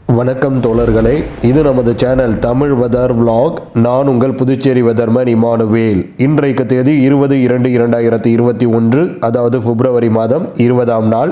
வணக்கம் தோழர்களே, இது நமது சேனல் தமிழ் வெதர் vlog. நான் உங்கள் புதுச்சேரி வெதர்மேன் இமானுவேல். இன்றைக்கு தேதி 20/2/2021, அதாவது பிப்ரவரி மாதம் 20ஆம் நாள்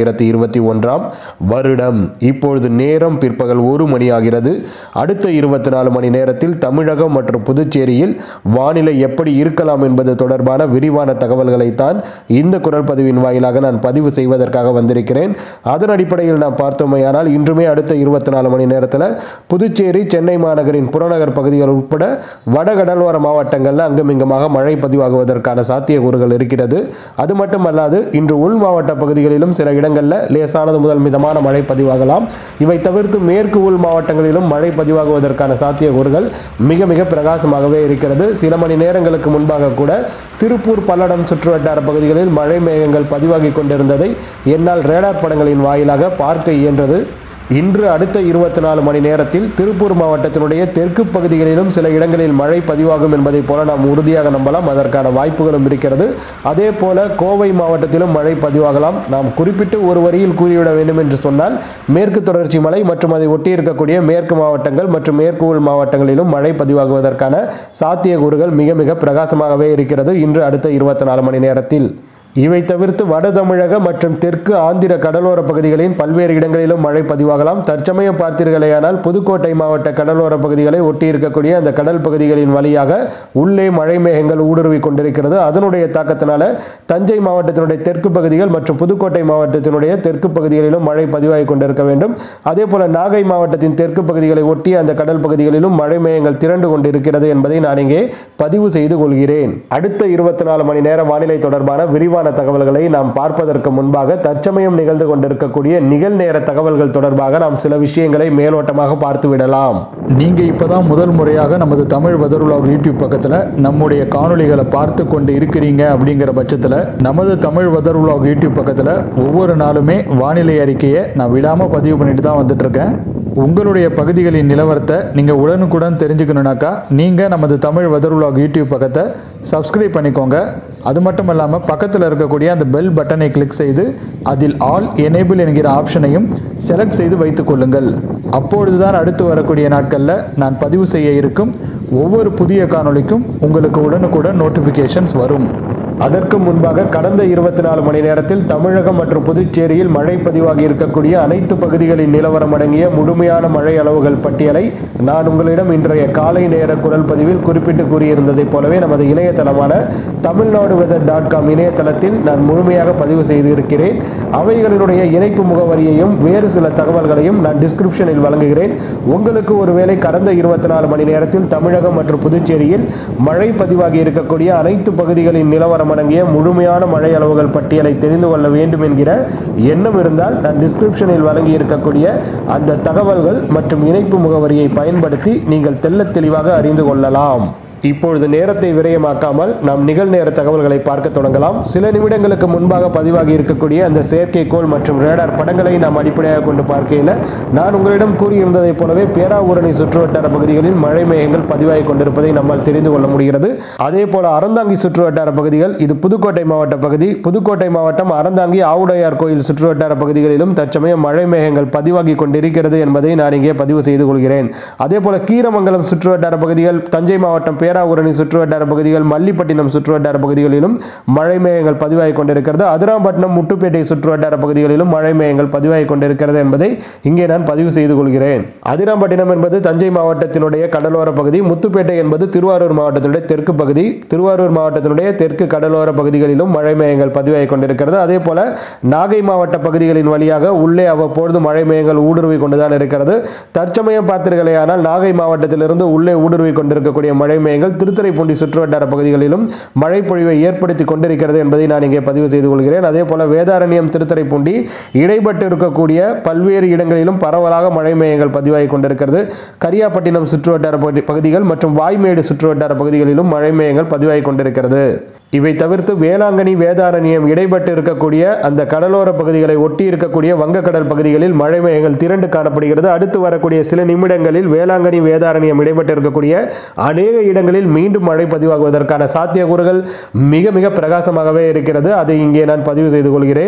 2021ஆம் வருடம். இப்பொழுது நேரம் பிற்பகல் 1 மணி ஆகிறது. அடுத்த 24 மணி நேரத்தில் தமிழகம் மற்றும் புதுச்சேரியில் வானிலை எப்படி இருக்கலாம் என்பது தொடர்பான விரிவான தகவல்களைத்தான் இந்த குரல் பதிவின் வாயிலாக நான் பதிவு செய்வதற்காக வந்திருக்கிறேன். அதன் அடிப்படையில் நாம் பார்த்தோமேயானால் இன்றுமே அடுத்த 24 மணி நேரத்தில் புதுச்சேரி, சென்னை மாநகரின் புறநகர் பகுதிகள் உட்பட வடகடலோர மாவட்டங்களில் அங்குமிங்குமாக மழை பதிவாகுவதற்கான சாத்தியக்கூறுகள் இருக்கிறது. அது மட்டுமல்லாது இன்று உள் மாவட்ட பகுதிகளிலும் சில இடங்களில் லேசானது முதல் மிதமான மழை பதிவாகலாம். இவை தவிர்த்து மேற்கு உள் மாவட்டங்களிலும் மழை பதிவாகுவதற்கான சாத்தியக்கூறுகள் மிக மிக பிரகாசமாகவே இருக்கிறது. சில மணி நேரங்களுக்கு முன்பாக கூட திருப்பூர், பல்லடம் சுற்றுவட்டார பகுதிகளில் மழை மேகங்கள் பதிவாகி கொண்டிருந்ததை என்னால் ரேடார் படங்களின் வாயிலாக பார்க்க இயன்றது. இன்று அடுத்த 24 மணி நேரத்தில் திருப்பூர் மாவட்டத்தினுடைய தெற்கு பகுதிகளிலும் சில இடங்களில் மழை பதிவாகும் என்பதை போல நாம் உறுதியாக நம்பலாம். அதற்கான வாய்ப்புகளும் இருக்கிறது. அதே போல கோவை மாவட்டத்திலும் மழை பதிவாகலாம். நாம் குறிப்பிட்டு ஒரு வரியில் கூறிவிட வேண்டும் என்று சொன்னால் மேற்கு தொடர்ச்சி மலை மற்றும் அதை ஒட்டி இருக்கக்கூடிய மேற்கு மாவட்டங்கள் மற்றும் மேற்கு உள் மாவட்டங்களிலும் மழை பதிவாகுவதற்கான சாத்தியக்கூறுகள் மிக மிக பிரகாசமாகவே இருக்கிறது இன்று அடுத்த 24 மணி நேரத்தில். இவை தவிர்த்து வட தமிழக மற்றும் தெற்கு ஆந்திர கடலோர பகுதிகளின் பல்வேறு இடங்களிலும் மழை பதிவாகலாம். தற்சமயம் பார்த்தீர்களேயானால் புதுக்கோட்டை மாவட்ட கடலோர பகுதிகளை ஒட்டி இருக்கக்கூடிய அந்த கடல் பகுதிகளின் வழியாக உள்ளே மழை மேகங்கள் ஊடுருவி கொண்டிருக்கிறது. அதனுடைய தாக்கத்தினால தஞ்சை மாவட்டத்தினுடைய தெற்கு பகுதிகள் மற்றும் புதுக்கோட்டை மாவட்டத்தினுடைய தெற்கு பகுதிகளிலும் மழை பதிவாகி கொண்டிருக்க வேண்டும். அதே போல நாகை மாவட்டத்தின் தெற்கு பகுதிகளை ஒட்டி அந்த கடல் பகுதிகளிலும் மழை மேகங்கள் திரண்டு கொண்டிருக்கிறது என்பதை நான் இங்கே பதிவு செய்து கொள்கிறேன். அடுத்த 24 மணி நேர வானிலை தொடர்பான விரிவான தகவல்களை நாம் பார்ப்பதற்கு முன்பாக தற்சமயம் நிகழ்ந்து கொண்டிருக்கக்கூடிய நிகழ்நேர தகவல்கள் தொடர்பாக நாம் சில விஷயங்களை மேலோட்டமாக பார்த்து விடலாம். நீங்க இப்பதான் முதல் முறையாக நமது தமிழ் வெதர் vlog யூடியூப் பக்கத்துல நம்முடைய காணொளிகளை பார்த்து கொண்டு இருக்கிறீங்க அப்படிங்கிற பட்சத்துல நமது தமிழ் வெதர் vlog யூடியூப் பக்கத்துல ஒவ்வொரு நாளுமே வானிலை அறிக்கையை நான் விடாம பதிவு பண்ணிட்டு தான் வந்துட்டு இருக்கேன். உங்களுடைய பகுதிகளின் நிலவரத்தை நீங்கள் உடனுக்குடன் தெரிஞ்சுக்கணுனாக்கா நீங்கள் நமது தமிழ் வெதர் vlog யூடியூப் பக்கத்தை சப்ஸ்கிரைப் பண்ணிக்கோங்க. அது மட்டும் இல்லாமல் பக்கத்தில் இருக்கக்கூடிய அந்த பெல் பட்டனை கிளிக் செய்து அதில் ஆல் எனேபிள் என்கிற ஆப்ஷனையும் செலக்ட் செய்து வைத்துக் கொள்ளுங்கள். அப்பொழுதுதான் அடுத்து வரக்கூடிய நாட்களில் நான் பதிவு செய்ய இருக்கும் ஒவ்வொரு புதிய காணொளிக்கும் உங்களுக்கு உடனுக்குடன் நோட்டிஃபிகேஷன்ஸ் வரும். அதற்கு முன்பாக கடந்த 24 மணி நேரத்தில் தமிழகம் மற்றும் புதுச்சேரியில் மழை பதிவாகி இருக்கக்கூடிய அனைத்து பகுதிகளின் நிலவரம் அடங்கிய முழுமையான மழை அளவுகள் பட்டியலை நான் உங்களிடம் இன்றைய காலை நேர குரல் பதிவில் குறிப்பிட்டு கூறியிருந்ததைப் போலவே நமது இணையதளமான tamilnaduweather.com இணையதளத்தில் நான் முழுமையாக பதிவு செய்திருக்கிறேன். அவைகளினுடைய இணைப்பு முகவரியையும் வேறு சில தகவல்களையும் நான் டிஸ்கிரிப்ஷனில் வழங்குகிறேன். உங்களுக்கு ஒருவேளை கடந்த 24 மணி நேரத்தில் தமிழகம் மற்றும் புதுச்சேரியில் மழை பதிவாகி இருக்கக்கூடிய அனைத்து பகுதிகளின் நிலவரம் அடங்கிய முழுமையான மழை அளவுகள் பட்டியலை தெரிந்து கொள்ள வேண்டும் என்கிற எண்ணம் இருந்தால் நான் டிஸ்கிரிப்ஷனில் வழங்கி இருக்கக்கூடிய அந்த தகவல்கள் மற்றும் இணைப்பு முகவரியை பயன்படுத்தி நீங்கள் தெள்ளத் தெளிவாக அறிந்து கொள்ளலாம். இப்பொழுது நேரத்தை விரயமாக்காமல் நாம் நிகழ்நேர தகவல்களை பார்க்க தொடங்கலாம். சில நிமிடங்களுக்கு முன்பாக பதிவாகி இருக்கக்கூடிய அந்த செயற்கைக்கோள் மற்றும் ரேடார் படங்களை நாம் அடிப்படையாக கொண்டு பார்க்கையில் நான் உங்களிடம் கூறியிருந்ததைப் போலவே பேராவூரணி சுற்றுவட்டார பகுதிகளில் மழை மேகங்கள் பதிவாகி கொண்டிருப்பதை நம்மால் தெரிந்து கொள்ள முடிகிறது. அதே போல அறந்தாங்கி சுற்றுவட்டார பகுதிகள், இது புதுக்கோட்டை மாவட்ட பகுதி. புதுக்கோட்டை மாவட்டம் அறந்தாங்கி ஆவுடையார் கோயில் சுற்றுவட்டார பகுதிகளிலும் தற்சமயம் மழை மேகங்கள் பதிவாகி கொண்டிருக்கிறது என்பதை நான் இங்கே பதிவு செய்து கொள்கிறேன். அதே போல கீரமங்கலம் சுற்றுவட்டார பகுதிகள், தஞ்சை மாவட்டம் பேராவூரணி சுற்றுவட்டார பகுதிகள், மல்லிப்பட்டினம் சுற்றுவட்டார பகுதிகளிலும் மழை மேகங்கள் பதிவாகி கொண்டிருக்கிறது. அதிராம்பட்டினம், முட்டுப்பேட்டை சுற்றுவட்டார பகுதிகளிலும் மழை மேகங்கள் பதிவாகி கொண்டிருக்கிறது என்பதை இங்கே நான் பதிவு செய்து கொள்கிறேன். அதிராம்பட்டினம் என்பது தஞ்சை மாவட்டத்தினுடைய கடலோர பகுதி. முத்துப்பேட்டை என்பது திருவாரூர் மாவட்டத்தினுடைய தெற்கு பகுதி. திருவாரூர் மாவட்டத்தினுடைய தெற்கு கடலோர பகுதிகளிலும் மழை மேகங்கள் பதிவாகி கொண்டிருக்கிறது. அதே போல நாகை மாவட்ட பகுதிகளின் வழியாக உள்ளே அவ்வப்பொழுது மழை மேகங்கள் ஊடுருவி கொண்டுதான் இருக்கிறது. தற்சமயம் பார்த்தீர்களேயானால் நாகை மாவட்டத்திலிருந்து உள்ளே ஊடுருவி கொண்டிருக்கக்கூடிய மழை மேகங்கள் திருத்துறைப்பூண்டி சுற்றுவட்டார பகுதிகளிலும் மழை பொழிவை ஏற்படுத்தி கொண்டிருக்கிறது என்பதை நான் இங்கே பதிவு செய்து கொள்கிறேன். அதே போல வேதாரண்யம், திருத்துறைப்பூண்டி இடைப்பட்டு இருக்கக்கூடிய பல்வேறு இடங்களிலும் பரவலாக மழை மேகங்கள் பதிவாகி கொண்டிருக்கிறது. கரியாப்பட்டினம் சுற்றுவட்டார பகுதிகள் மற்றும் வாய்மேடு சுற்றுவட்டார பகுதிகளிலும் மழை மேகங்கள் பதிவாகி கொண்டிருக்கிறது. இவை தவிர்த்து வேளாங்கண்ணி, வேதாரண்யம் இடைப்பட்டு இருக்கக்கூடிய அந்த கடலோர பகுதிகளை ஒட்டி இருக்கக்கூடிய வங்கக்கடல் பகுதிகளில் மழை மேகங்கள் திரண்டு காணப்படுகிறது. அடுத்து வரக்கூடிய சில நிமிடங்களில் வேளாங்கண்ணி, வேதாரண்யம் இடைப்பட்டு இருக்கக்கூடிய அநேக இடங்களில் மீண்டும் மழை பதிவாகுவதற்கான சாத்தியக்கூறுகள் மிக மிக பிரகாசமாகவே இருக்கிறது. அதை இங்கே நான் பதிவு செய்து கொள்கிறேன்.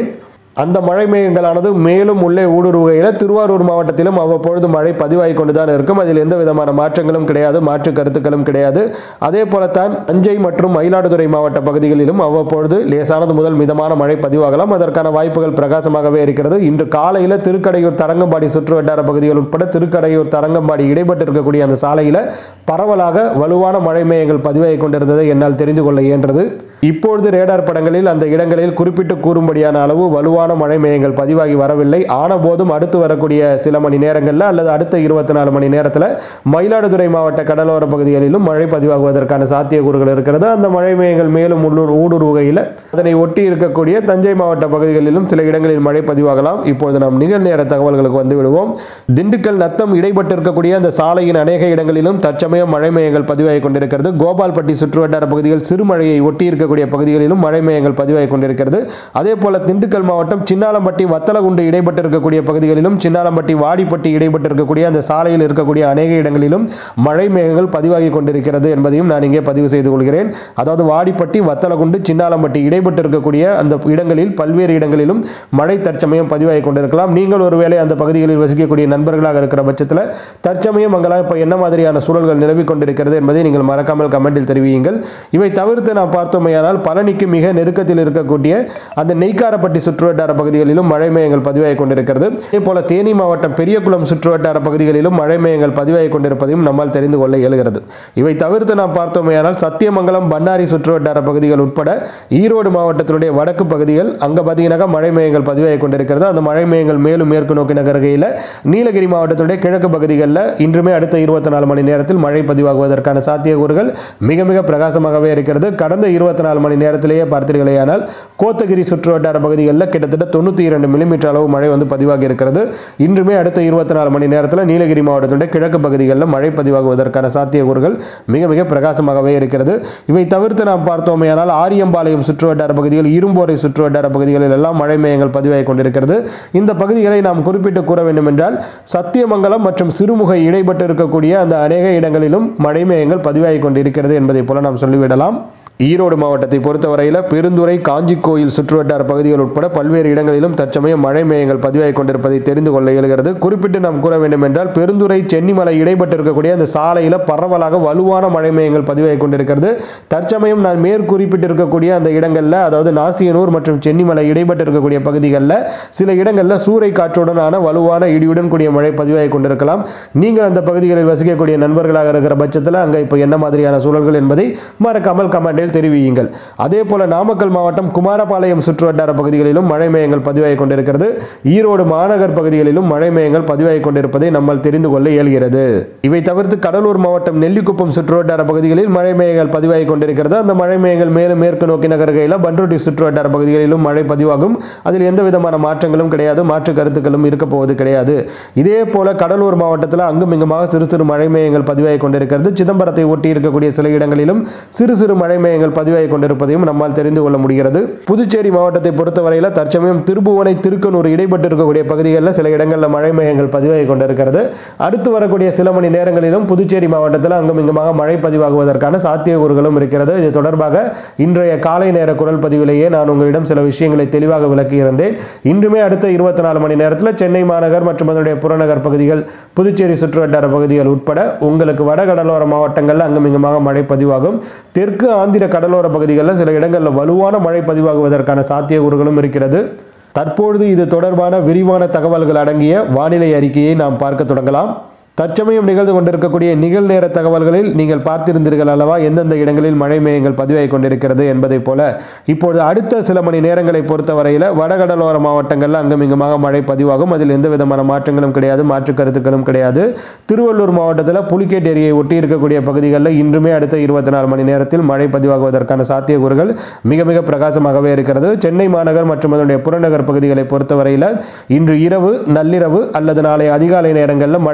அந்த மழை மேகங்களானது மேலும் உள்ளே ஊடுருவுகையில் திருவாரூர் மாவட்டத்திலும் அவ்வப்பொழுது மழை பதிவாகி கொண்டுதான் இருக்கும். அதில் எந்த விதமான மாற்றங்களும் கிடையாது, மாற்று கருத்துக்களும் கிடையாது. அதே போலத்தான் தஞ்சை மற்றும் மயிலாடுதுறை மாவட்ட பகுதிகளிலும் அவ்வப்பொழுது லேசானது முதல் மிதமான மழை பதிவாகலாம். அதற்கான வாய்ப்புகள் பிரகாசமாகவே இருக்கிறது. இன்று காலையில் திருக்கடையூர் தரங்கம்பாடி சுற்று வட்டார பகுதிகள் உட்பட திருக்கடையூர் தரங்கம்பாடி இடைப்பட்டு இருக்கக்கூடிய அந்த சாலையில் பரவலாக வலுவான மழை மேகங்கள் பதிவாகி கொண்டிருந்ததை என்னால் தெரிந்து கொள்ள இயன்றது. இப்பொழுது ரேடார் படங்களில் அந்த இடங்களில் குறிப்பிட்டு கூறும்படியான அளவு வலுவான மழை மேகங்கள் பதிவாகி வரவில்லை. ஆன போதும் அடுத்து வரக்கூடிய சில மணி நேரங்களில் அல்லது அடுத்த 24 மணி நேரத்தில் மயிலாடுதுறை மாவட்ட கடலோர பகுதிகளிலும் மழை பதிவாகுவதற்கான சாத்தியக்கூறுகள் இருக்கிறது. அந்த மழை மேகங்கள் மேலும் ஊடுருவுகையில் அதனை ஒட்டி இருக்கக்கூடிய தஞ்சை மாவட்ட பகுதிகளிலும் சில இடங்களில் மழை பதிவாகலாம். இப்பொழுது நாம் நிகழ்நேர தகவல்களுக்கு வந்து விடுவோம். திண்டுக்கல் நத்தம் இடைப்பட்டு இருக்கக்கூடிய அந்த சாலையின் அநேக இடங்களிலும் தற்சமயம் மழை மேகங்கள் பதிவாகி கொண்டிருக்கிறது. கோபால்பட்டி சுற்றுவட்டார பகுதிகள் சிறுமழையை ஒட்டி இருக்கக்கூடிய பகுதிகளிலும் மழை மேகங்கள் பதிவாகி கொண்டிருக்கிறது. அதே போல திண்டுக்கல் மாவட்டம் சின்னாலம்பட்டி வத்தலகுண்டு இடைப்பட்டு இருக்கக்கூடிய பகுதிகளிலும் சின்னாலம்பட்டி வாடிப்பட்டி இடைப்பட்டு இருக்கக்கூடிய அந்த சாலையில் இருக்கக்கூடிய அநேக இடங்களிலும் மழை மேகங்கள் பதிவாகி கொண்டிருக்கிறது என்பதையும் நான் இங்கே பதிவு செய்து கொள்கிறேன். அதாவது வாடிப்பட்டி வத்தலகுண்டு சின்னாலம்பட்டி இடைப்பட்டு இருக்கக்கூடிய அந்த இடங்களில் பல்வேறு இடங்களிலும் மழை தற்சமயம் பதிவாகி கொண்டிருக்கலாம். நீங்கள் ஒருவேளை அந்த பகுதிகளில் வசிக்கக்கூடிய நண்பர்களாக இருக்கிற பட்சத்தில் தற்சமயம் அங்கெல்லாம் இப்போ என்ன மாதிரியான சூழல்கள் நிலவிக் கொண்டிருக்கிறது என்பதை நீங்கள் மறக்காமல் கமெண்டில் தெரிவியுங்கள். இவை தவிர்த்து நாம் பார்த்தோமே பழனிக்கு மிக நெருக்கத்தில் இருக்கக்கூடிய அந்த நெய்க்காரப்பட்டி சுற்றுவட்டார பகுதிகளிலும் மழை மேகங்கள் பதிவாகி கொண்டிருக்கிறது. அதே போல தேனி மாவட்டம் பெரியகுளம் சுற்றுவட்டார பகுதிகளிலும் மழை மேகங்கள் பதிவாகி கொண்டிருப்பதையும் நம்மால் தெரிந்து கொள்ள இயலுகிறது. இவை தவிர்த்து நாம் பார்த்தோமேயானால் சத்தியமங்கலம் பண்ணாரி சுற்றுவட்டார பகுதிகள் உட்பட ஈரோடு மாவட்டத்தினுடைய வடக்கு பகுதிகள் அங்கே பார்த்தீங்கன்னா மழை மேகங்கள் பதிவாகி கொண்டிருக்கிறது. அந்த மழை மேகங்கள் மேலும் மேற்கு நோக்கி நகர்கையில் நீலகிரி மாவட்டத்தினுடைய கிழக்கு பகுதிகளில் இன்றுமே அடுத்த 24 மணி நேரத்தில் மழை பதிவாகுவதற்கான சாத்தியக்கூறுகள் மிக மிக பிரகாசமாகவே இருக்கிறது. கடந்த 24 மணி நேரத்திலேயே பார்த்தீர்களேயானால் கோத்தகிரி சுற்றுவட்டார பகுதிகளில் கிட்டத்தட்ட 92 மில்லிமீட்டர் அளவு மழை வந்து பதிவாகி இருக்கிறது. இன்றுமே அடுத்த 24 மணி நேரத்தில் நீலகிரி மாவட்டத்துடைய கிழக்கு பகுதிகளில் மழை பதிவாகுவதற்கான சாத்தியக்கூறுகள் மிக மிக பிரகாசமாகவே இருக்கிறது. இவை தவிர்த்து நாம் பார்த்தோமேயானால் ஆரியம்பாளையம் சுற்றுவட்டார பகுதிகள் இரும்போரை சுற்றுவட்டார பகுதிகளில் எல்லாம் மழை மேகங்கள் பதிவாகி கொண்டிருக்கிறது. இந்த பகுதிகளை நாம் குறிப்பிட்டு கூற வேண்டும் என்றால் சத்தியமங்கலம் மற்றும் சிறுமுகை இடைப்பட்டு இருக்கக்கூடிய அந்த அநேக இடங்களிலும் மழை மேகங்கள் பதிவாகி கொண்டிருக்கிறது என்பதை போல நாம் சொல்லிவிடலாம். ஈரோடு மாவட்டத்தை பொறுத்தவரையில் பெருந்துறை காஞ்சி கோயில் சுற்றுவட்டார பகுதிகள் உட்பட பல்வேறு இடங்களிலும் தற்சமயம் மழை மேகங்கள் பதிவாகி கொண்டிருப்பதை தெரிந்து கொள்ள இயலுகிறது. குறிப்பிட்டு நாம் கூற வேண்டும் என்றால் பெருந்துறை சென்னிமலை இடைப்பட்டு இருக்கக்கூடிய அந்த சாலையில் பரவலாக வலுவான மழை மேகங்கள் பதிவாகி கொண்டிருக்கிறது. தற்சமயம் நான் மேற்குறிப்பிட்டிருக்கக்கூடிய அந்த இடங்களில் அதாவது நாசியனூர் மற்றும் சென்னிமலை இடைப்பட்டு இருக்கக்கூடிய பகுதிகளில் சில இடங்களில் சூறை காற்றுடனான வலுவான இடியுடன் கூடிய மழை பதிவாகி கொண்டிருக்கலாம். நீங்கள் அந்த பகுதிகளில் வசிக்கக்கூடிய நண்பர்களாக இருக்கிற பட்சத்தில் அங்கே இப்போ என்ன மாதிரியான சூழல்கள் என்பதை மறக்காமல் கமெண்டில் தெரிவியுங்கள். அதே போல நாமக்கல் மாவட்டம் குமாரபாளையம் சுற்றுவட்டார பகுதிகளிலும் மழை மேகங்கள் பதிவாகி கொண்டிருக்கிறது. ஈரோடு மாநகர் பகுதிகளிலும் மழை மேகங்கள் பதிவாகி கொண்டிருப்பதை நம்மால் தெரிந்து கொள்ள இயல்கிறது. இவை தவிர்த்து கடலூர் மாவட்டம் நெல்லிக்குப்பம் சுற்றுவட்டார பகுதிகளில் மழை மேகங்கள் பதிவாகி கொண்டிருக்கிறது. அந்த மழை மேகங்கள் மேலும் மேற்கு நோக்கி நகர்கையில் பண்ருட்டி சுற்றுவட்டார பகுதிகளிலும் மழை பதிவாகும். அதில் எந்த விதமான மாற்றங்களும் கிடையாது, மாற்று கருத்துக்களும் இருக்க போவது கிடையாது. இதே போல கடலூர் மாவட்டத்தில் அங்கும் இங்குமாக சிறு சிறு மழை மேகங்கள் பதிவாகி கொண்டிருக்கிறது. சிதம்பரத்தை ஒட்டி இருக்கக்கூடிய சில இடங்களிலும் சிறு சிறு மழை மேகங்கள் பதிவாகி கொண்டிருப்பதையும் நம்மால் தெரிந்து கொள்ள முடிகிறது. புதுச்சேரி மாவட்டத்தை பொறுத்தவரையில் தற்சமயம் திருபுவனை திருக்கனூர் இடைப்பட்டு இருக்கக்கூடிய பகுதிகளில் சில இடங்களில் மழை மேகங்கள் பதிவாகி கொண்டிருக்கிறது. அடுத்து வரக்கூடிய சில மணி நேரங்களிலும் புதுச்சேரி மாவட்டத்தில் அங்கும் இங்குமாக மழை பதிவாகுவதற்கான சாத்தியக்கூறுகளும் இருக்கிறது. இது தொடர்பாக இன்றைய காலை நேர குரல் பதிவிலேயே நான் உங்களிடம் சில விஷயங்களை தெளிவாக விளக்கியிருந்தேன். இன்றுமே அடுத்த 24 மணி நேரத்தில் சென்னை மாநகர் மற்றும் அதனுடைய புறநகர் பகுதிகள் புதுச்சேரி சுற்றுவட்டார பகுதிகள் உட்பட உங்களுக்கு வடகடலோர மாவட்டங்களில் அங்கும் இங்குமாக மழை பதிவாகும். தெற்கு ஆந்திர கடலோர பகுதிகளில் சில இடங்களில் வலுவான மழை பதிவாகுவதற்கான சாத்தியக்கூறுகளும் இருக்கிறது. தற்பொழுது இது தொடர்பான விரிவான தகவல்கள் அடங்கிய வானிலை அறிக்கையை நாம் பார்க்க தொடங்கலாம். தற்சமயம் நிகழ்ந்து கொண்டிருக்கக்கூடிய நிகழ்நேர தகவல்களில் நீங்கள் பார்த்திருந்தீர்கள் அல்லவா எந்தெந்த இடங்களில் மழை மேகங்கள் பதிவாகி கொண்டிருக்கிறது என்பதை போல இப்பொழுது அடுத்த சில மணி நேரங்களை பொறுத்தவரையில் வடகடலோர மாவட்டங்களில் அங்கும் இங்குமாக மழை பதிவாகும். அதில் எந்த விதமான மாற்றங்களும் கிடையாது, மாற்று கருத்துக்களும் கிடையாது. திருவள்ளூர் மாவட்டத்தில் புலிகேட் ஏரியை ஒட்டி இருக்கக்கூடிய பகுதிகளில் இன்றுமே அடுத்த 24 மணி நேரத்தில் மழை பதிவாகுவதற்கான சாத்தியக்கூறுகள் மிக மிக பிரகாசமாகவே இருக்கிறது. சென்னை மாநகர் மற்றும் அதனுடைய புறநகர் பகுதிகளை பொறுத்தவரையில் இன்று இரவு நள்ளிரவு அல்லது நாளை அதிகாலை நேரங்களில் மழை பதிவாகும்.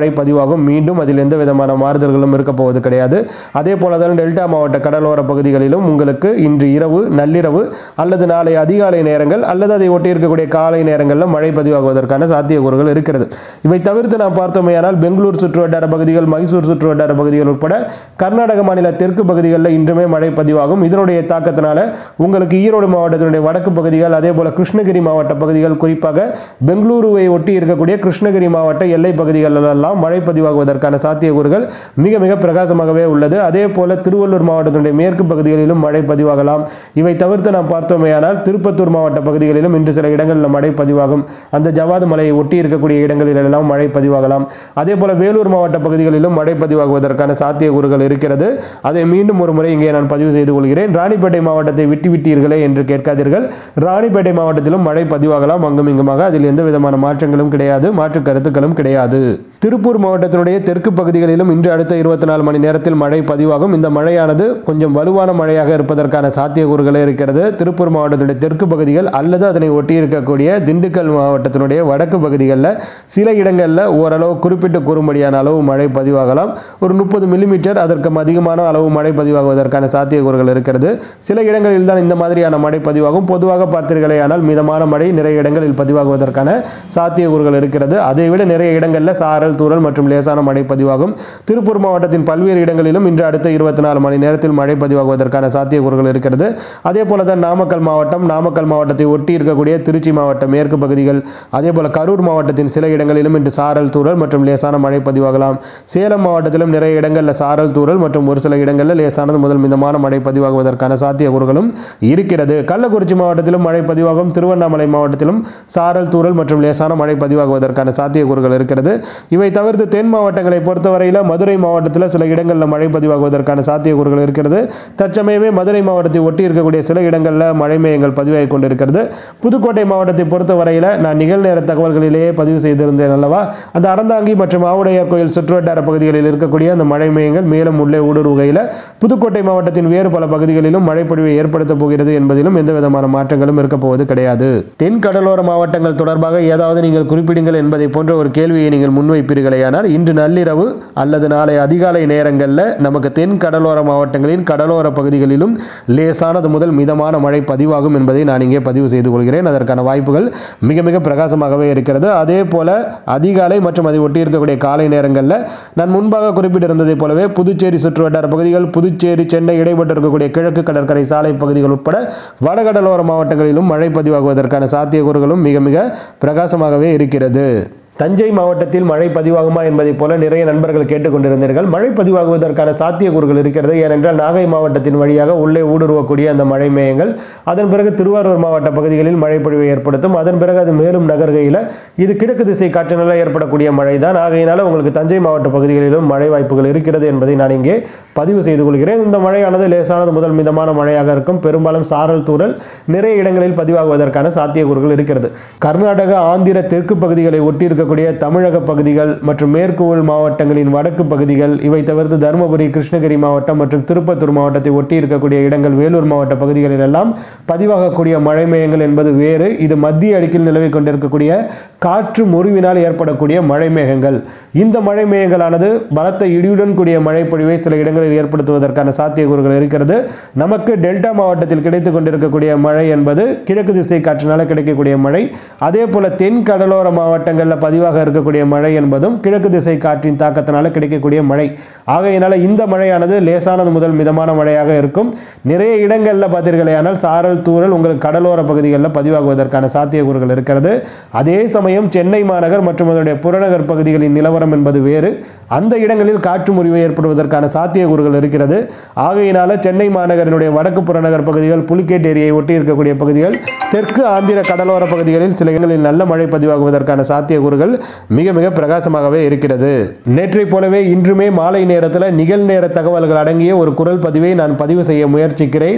பதிவாகும். மீண்டும் அதில் எந்த விதமான மாறுதல்களும் இருக்க போவது கிடையாது. அதே போல தான் டெல்டா மாவட்ட கடலோர பகுதிகளிலும் உங்களுக்கு இன்று இரவு நள்ளிரவு அல்லது நாளை அதிகாலை நேரங்கள் அல்லது அதை ஒட்டி இருக்கக்கூடிய காலை நேரங்களில் மழை பதிவாகுவதற்கான சாத்தியக்கூறுகள் இருக்கிறது. இவை தவிர்த்து நாம் பார்த்தோமேயானால் பெங்களூர் சுற்றுவட்டார பகுதிகள், மைசூர் சுற்றுவட்டார பகுதிகள் உட்பட கர்நாடக மாநில தெற்கு பகுதிகளில் இன்றுமே மழை பதிவாகும். இதனுடைய தாக்கத்தினால உங்களுக்கு ஈரோடு மாவட்டத்தினுடைய வடக்கு பகுதிகள், அதே போல கிருஷ்ணகிரி மாவட்ட பகுதிகள், குறிப்பாக பெங்களூருவை ஒட்டி இருக்கக்கூடிய கிருஷ்ணகிரி மாவட்ட எல்லை பகுதிகளெல்லாம் மழை பதிவாகுவதற்கான சாத்தியக்கூறுகள் மிக மிக பிரகாசமாகவே உள்ளது. அதே போல திருவள்ளூர் மாவட்டத்தினுடைய மேற்கு பகுதிகளிலும் மழை பதிவாகலாம். இவை தவிர்த்து நாம் பார்த்தோமேயானால் திருப்பத்தூர் மாவட்ட பகுதிகளிலும் இன்று சில இடங்களில் மழை பதிவாகும். அந்த ஜவாது மலையை ஒட்டி இருக்கக்கூடிய இடங்களிலெல்லாம் மழை பதிவாகலாம். அதே போல வேலூர் மாவட்ட பகுதிகளிலும் மழை பதிவாகுவதற்கான சாத்தியக்கூறுகள் இருக்கிறது. அதை மீண்டும் ஒரு முறை இங்கே நான் பதிவு செய்து கொள்கிறேன். ராணிப்பேட்டை மாவட்டத்தை விட்டீர்களே என்று கேட்காதீர்கள். ராணிப்பேட்டை மாவட்டத்திலும் மழை பதிவாகலாம் அங்கும் இங்குமாக. அதில் எந்த விதமான மாற்றங்களும் கிடையாது, மாற்று கருத்துக்களும் கிடையாது. திருப்பூர் மாவட்டத்தினுடைய தெற்கு பகுதிகளிலும் இன்று அடுத்த 24 மணி நேரத்தில் மழை பதிவாகும். இந்த மழையானது கொஞ்சம் வலுவான மழையாக இருப்பதற்கான சாத்தியக்கூறுகளே இருக்கிறது. திருப்பூர் மாவட்டத்தினுடைய தெற்கு பகுதிகள் அல்லது அதனை ஒட்டி இருக்கக்கூடிய திண்டுக்கல் மாவட்டத்தினுடைய வடக்கு பகுதிகளில் சில இடங்களில் ஓரளவு குறிப்பிட்டு கூறும்படியான அளவு மழை பதிவாகலாம். ஒரு 30 மில்லிமீட்டர் அதற்கு அதிகமான அளவு மழை பதிவாகுவதற்கான சாத்தியக்கூறுகள் இருக்கிறது. சில இடங்களில் தான் இந்த மாதிரியான மழை பதிவாகும். பொதுவாக பார்த்தீர்களேயானால் மிதமான மழை நிறைய இடங்களில் பதிவாகுவதற்கான சாத்தியக்கூறுகள் இருக்கிறது. அதைவிட நிறைய இடங்களில் சாரல், தூறல் மற்றும் லேசான மழை பதிவாகும். திருப்பூர் மாவட்டத்தின் பல்வேறு இடங்களிலும் இன்று அடுத்த 24 மணி நேரத்தில் மழை பதிவாகுவதற்கான சாத்தியக்கூறுகள் இருக்கிறது. அதே போல தான் நாமக்கல் மாவட்டத்தை ஒட்டி இருக்கக்கூடிய திருச்சி மாவட்ட மேற்கு பகுதிகள், அதே போல கரூர் மாவட்டத்தின் சில இடங்களிலும் இன்று சாரல், தூறல் மற்றும் லேசான மழை பதிவாகலாம். சேலம் மாவட்டத்திலும் நிறைய இடங்களில் சாரல், தூறல் மற்றும் ஒரு சில இடங்களில் லேசானது முதல் மிதமான மழை பதிவாகுவதற்கான சாத்தியக்கூறுகளும் இருக்கிறது. கள்ளக்குறிச்சி மாவட்டத்திலும் மழை பதிவாகும். திருவண்ணாமலை மாவட்டத்திலும் சாரல், தூறல் மற்றும் லேசான மழை பதிவாகுவதற்கான சாத்தியக்கூறுகள் இருக்கிறது. இவை தவிர்த்து தென் மாவட்டங்களை பொறுத்தவரையில் மதுரை மாவட்டத்தில் சில இடங்களில் மழை பதிவாகுவதற்கான சாத்தியக்கூறுகள் இருக்கிறது. தற்சமயமே மதுரை மாவட்டத்தை ஒட்டி இருக்கக்கூடிய சில இடங்களில் மழை மேகங்கள் பதிவாகி கொண்டிருக்கிறது. புதுக்கோட்டை மாவட்டத்தை பொறுத்தவரையில் நான் நிகழ்நேர தகவல்களிலேயே பதிவு செய்திருந்தேன் அல்லவா, அந்த அறந்தாங்கி மற்றும் ஆவுடையார் கோயில் சுற்றுவட்டார பகுதிகளில் இருக்கக்கூடிய அந்த மழை மேகங்கள் மேலும் உள்ளே ஊடுருவுகையில் புதுக்கோட்டை மாவட்டத்தின் வேறு பல பகுதிகளிலும் மழை பொழிவை ஏற்படுத்த போகிறது என்பதிலும் எந்த விதமான மாற்றங்களும் இருக்க போவது கிடையாது. தென் கடலோர மாவட்டங்கள் தொடர்பாக ஏதாவது நீங்கள் குறிப்பிடுங்கள் என்பதை போன்ற ஒரு கேள்வியை நீங்கள் முன்வைப்பீர்களேயானால் இன்று நள்ளிரவு அல்லது நாளை அதிகாலை நேரங்களில் நமக்கு தென் கடலோர மாவட்டங்களின் கடலோர பகுதிகளிலும் லேசானது முதல் மிதமான மழை பதிவாகும் என்பதை நான் இங்கே பதிவு செய்து கொள்கிறேன். அதற்கான வாய்ப்புகள் மிக மிக பிரகாசமாகவே இருக்கிறது. அதே போல அதிகாலை மற்றும் அதை ஒட்டி இருக்கக்கூடிய காலை நேரங்களில் நான் முன்பாக குறிப்பிட்டிருந்ததை போலவே புதுச்சேரி சுற்றுவட்டார பகுதிகள், புதுச்சேரி சென்னை இடைப்பட்டு இருக்கக்கூடிய கிழக்கு கடற்கரை சாலை பகுதிகள் உட்பட வடகடலோர மாவட்டங்களிலும் மழை பதிவாகுவதற்கான சாத்தியக்கூறுகளும் மிக மிக பிரகாசமாகவே இருக்கிறது. தஞ்சை மாவட்டத்தில் மழை பதிவாகுமா என்பதை போல நிறைய நண்பர்கள் கேட்டுக்கொண்டிருந்தீர்கள். மழை பதிவாகுவதற்கான சாத்தியக்கூறுகள் இருக்கிறது. ஏனென்றால் நாகை மாவட்டத்தின் வழியாக உள்ளே ஊடுருவக்கூடிய அந்த மழை மேகங்கள் அதன் பிறகு திருவாரூர் மாவட்ட பகுதிகளில் மழை பொழிவை ஏற்படுத்தும். அதன் பிறகு அது மேலும் நகர்கையில் இது கிழக்கு திசை காற்றினால் ஏற்படக்கூடிய மழை தான். ஆகையினால உங்களுக்கு தஞ்சை மாவட்ட பகுதிகளிலும் மழை வாய்ப்புகள் இருக்கிறது என்பதை நான் இங்கே பதிவு செய்து கொள்கிறேன். இந்த மழையானது லேசானது முதல் மிதமான மழையாக இருக்கும். பெரும்பாலும் சாரல், தூறல் நிறைய இடங்களில் பதிவாகுவதற்கான சாத்தியக்கூறுகள் இருக்கிறது. கர்நாடக, ஆந்திர தெற்கு பகுதிகளை ஒட்டி தமிழக பகுதிகள் மற்றும் மேற்கு உள் மாவட்டங்களின் வடக்கு பகுதிகள், இவை தவிர்த்து தருமபுரி, கிருஷ்ணகிரி மாவட்டம் மற்றும் திருப்பத்தூர் மாவட்டத்தை ஒட்டி இருக்கக்கூடிய இடங்கள், வேலூர் மாவட்ட பகுதிகளில் எல்லாம் பதிவாகக்கூடிய மழை மேகங்கள் என்பது வேறு. இது மத்திய அடுக்கில் நிலவிக் கொண்டிருக்கக்கூடிய காற்று முறிவினால் ஏற்படக்கூடிய மழை மேகங்கள். இந்த மழை மேகங்களானது பலத்த இடியுடன் கூடிய மழை பொழிவை சில இடங்களில் ஏற்படுத்துவதற்கான சாத்தியக்கூறுகள் இருக்கிறது. நமக்கு டெல்டா மாவட்டத்தில் கிடைத்துக் கொண்டிருக்கக்கூடிய மழை என்பது கிழக்கு திசை காற்றினால் கிடைக்கக்கூடிய மழை. அதே போல தென் கடலோர மாவட்டங்களில் பதிவாக இருக்கக்கூடிய மழை என்பதும் கிழக்கு திசை காற்றின் தாக்கத்தினால கிடைக்கக்கூடிய மழை. ஆகையினால இந்த மழையானது லேசானது முதல் மிதமான மழையாக இருக்கும். நிறைய இடங்களில் பார்த்தீர்களேயானால் சாரல், தூறல் உங்களுக்கு கடலோர பகுதிகளில் பதிவாகுவதற்கான சாத்தியக்கூறுகள் இருக்கிறது. அதே சமயம் சென்னை மாநகர் மற்றும் அதனுடைய புறநகர் பகுதிகளின் நிலவரம் என்பது வேறு. அந்த இடங்களில் காற்று முறிவு ஏற்படுவதற்கான சாத்தியக்கூறுகள் இருக்கிறது. ஆகையினால சென்னை மாநகரினுடைய வடக்கு புறநகர் பகுதிகள், புலிகேட் ஏரியை ஒட்டி இருக்கக்கூடிய பகுதிகள், தெற்கு ஆந்திர கடலோர பகுதிகளில் சில இடங்களில் நல்ல மழை பதிவாகுவதற்கான சாத்தியக்கூறுகள் மிக மிக பிரகாசமாகவே இருக்கிறது. நேற்றை போலவே இன்றுமே மாலை நேரத்தில் நிகழ்நேர தகவல்கள் அடங்கிய ஒரு குரல் பதிவை நான் பதிவு செய்ய முயற்சிக்கிறேன்.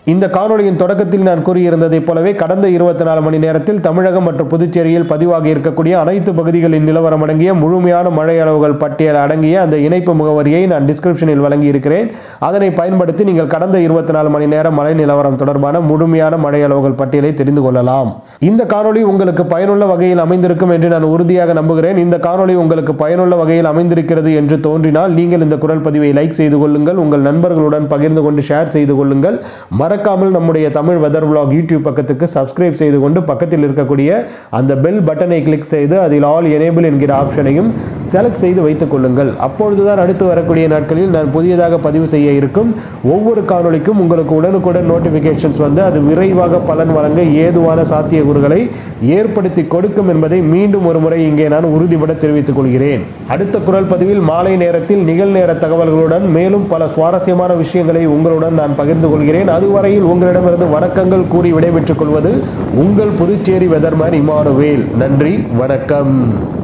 இந்த காணொளியின் தொடக்கத்தில் நான் கூறியிருந்ததைப் போலவே கடந்த 24 மணி நேரத்தில் தமிழகம் மற்றும் புதுச்சேரியில் பதிவாகி இருக்கக்கூடிய அனைத்து பகுதிகளின் நிலவரம் அடங்கிய முழுமையான மழை அளவுகள் பட்டியல் அடங்கிய அந்த இணைப்பு முகவரியை நான் டிஸ்கிரிப்ஷனில் வழங்கி இருக்கிறேன். அதனை பயன்படுத்தி நீங்கள் கடந்த 24 மணி நேரம் மழை நிலவரம் தொடர்பான முழுமையான மழை அளவுகள் பட்டியலை தெரிந்து கொள்ளலாம். இந்த காணொளி உங்களுக்கு பயனுள்ள வகையில் அமைந்திருக்கும் என்று நான் உறுதியாக நம்புகிறேன். இந்த காணொளி உங்களுக்கு பயனுள்ள வகையில் அமைந்திருக்கிறது என்று தோன்றினால் நீங்கள் இந்த குரல் பதிவை லைக் செய்து கொள்ளுங்கள், உங்கள் நண்பர்களுடன் பகிர்ந்து கொண்டு ஷேர் செய்து கொள்ளுங்கள். மறக்காமல் நம்முடைய தமிழ் வெதர் vlog யூடியூப் பக்கத்துக்கு சப்ஸ்கிரைப் செய்து கொண்டு பக்கத்தில் இருக்கக்கூடிய அந்த பெல் பட்டனை கிளிக் செய்து அதில் ஆல் எனேபிள் என்கிற ஆப்ஷனையும் செலக்ட் செய்து வைத்துக் கொள்ளுங்கள். அப்பொழுதுதான் அடுத்து வரக்கூடிய நாட்களில் நான் புதியதாக பதிவு செய்ய இருக்கும் ஒவ்வொரு காணொளிக்கும் உங்களுக்கு உடனுக்குடன் நோட்டிபிகேஷன்ஸ் வந்து அது விரைவாக பலன் வழங்க ஏதுவான சாத்தியக்கூறுகளை ஏற்படுத்தி கொடுக்கும் என்பதை மீண்டும் ஒரு முறை இங்கே நான் உறுதிபட தெரிவித்துக் கொள்கிறேன். அடுத்த குரல் பதிவில் மாலை நேரத்தில் நிகழ்நேர தகவல்களுடன் மேலும் பல சுவாரஸ்யமான விஷயங்களை உங்களுடன் நான் பகிர்ந்து கொள்கிறேன். அதுவரையில் உங்களிடமிருந்து வணக்கங்கள் கூறி விடைபெற்றுக் கொள்வது உங்கள் புதுச்சேரி வெதர்மேன் இமானுவேல். நன்றி, வணக்கம்.